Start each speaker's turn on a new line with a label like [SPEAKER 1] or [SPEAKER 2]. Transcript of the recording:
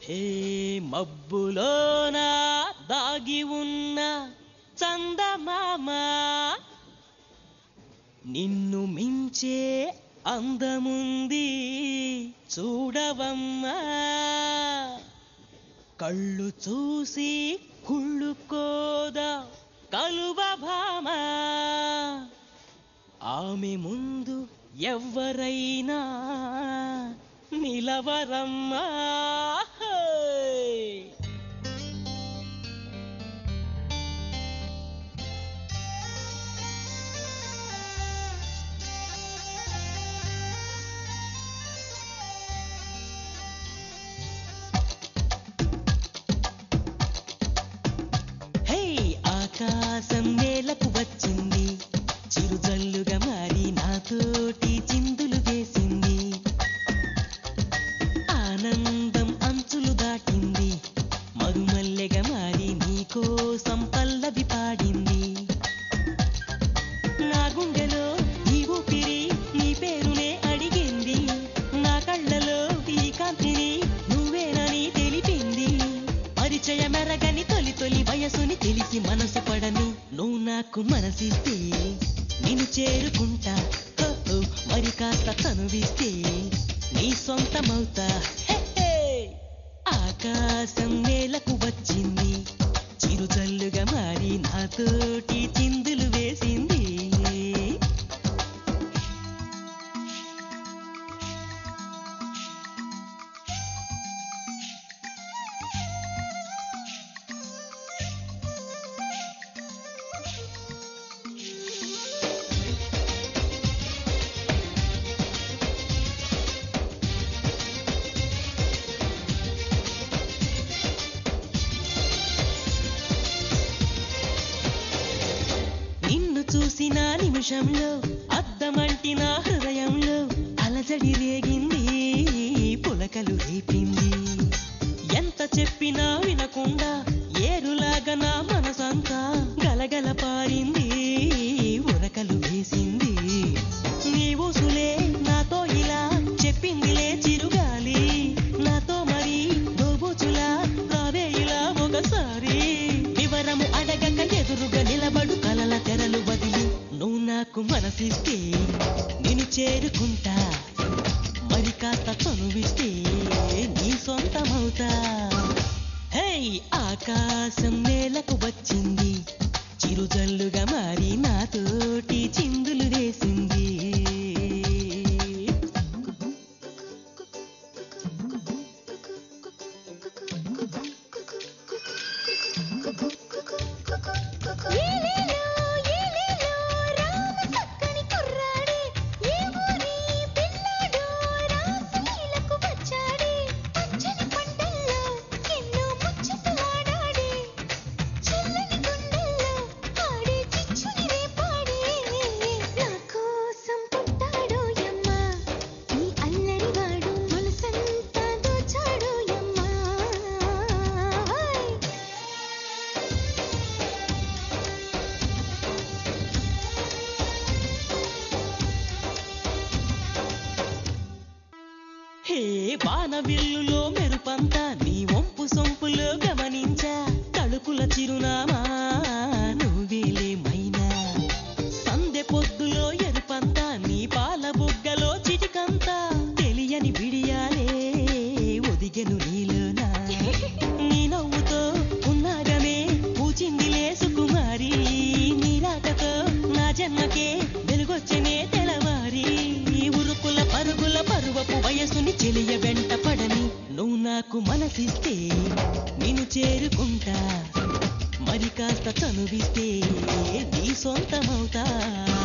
[SPEAKER 1] హే మబ్బులోన దాగి ఉన్న చందమామ నిన్ను మించే అందముంది చూడవమ్మా కళ్ళు చూసి కుళ్ళుకోదా కలువ భామ ఆమె ముందు ఎవ్వరైనా నిలవరమ్మా ఆకాశం నేలకు వచ్చింది చిరుజల్లుగా మారి నాతోటి చిందులు వేసింది ఆనందం అంచులు దాటింది మరుమల్లెగా మారి నీకోసం పల్లవి పాడింది నా గుండెలో నీ ఊపిరి నీ పేరునే అడిగింది నా కళ్ళలో ఈ కాంతిని నువ్వేనని తెలిపింది పరిచయమెరగని తొలి తొలి వయసుని తెలిసి మనసు పడని నువ్వు నాకు మనసిస్తే నిన్ను చేరుకుంటా మరి కాస్త తనువిస్తే నీ సొంతమవుతా ఆకాశం నేలకు వచ్చింది చిరుజల్లుగా మారి నాతోటి చిందులు వేసింది చూసిన నిమిషంలో అద్దమంటి నా హృదయంలో అలజడి రేగింది పులకలు రేపింది ఎంత చెప్పినా వినకుండా ఏరులాగా నా మనసంతా గలగల పారింది ఉరకలు వేసింది నీ ఊసులే నాతో ఇలా చెప్పిందిలే చిరుగాలి నాతో మరి దోబూచులా రావే ఇలా ఒకసారి వివరము అడగక ఎదురుగా నిలబడు కలల తెరలు వదిలి నువ్వు నాకు మనసిస్తే నిన్ను చేరుకుంటా మరి కాస్త తనువిస్తే నీ సొంతమవుతా హే ఆకాశం నేలకు వచ్చింది చిరుజల్లుగా మారి నాతోటి చిందులు వేసింది హే వానవిల్లులో మెరుపంతా నీ వంపు సొంపులో గమనించా తలుకుల చిరునామా నువ్వేలే మైనా సందె పొద్దులో ఎరుపంతా నీ పాల బుగ్గలో చిటికంతా తెలియని విడియాలే ఒదిగెను నీలోనా నీ నవ్వుతో ఉన్నాగమే పూచిందిలే సుకుమారి నీ రాకతో నా జన్మకే వెలుగొచ్చనే తెలవారి ఉరుకుల పరుగుల పరువపు వయసుని చెలియ వెంట పడని నువ్వు నాకు మనసిస్తే నిన్ను చేరుకుంటా మరి కాస్త తనువిస్తే నీ సొంతమవుతా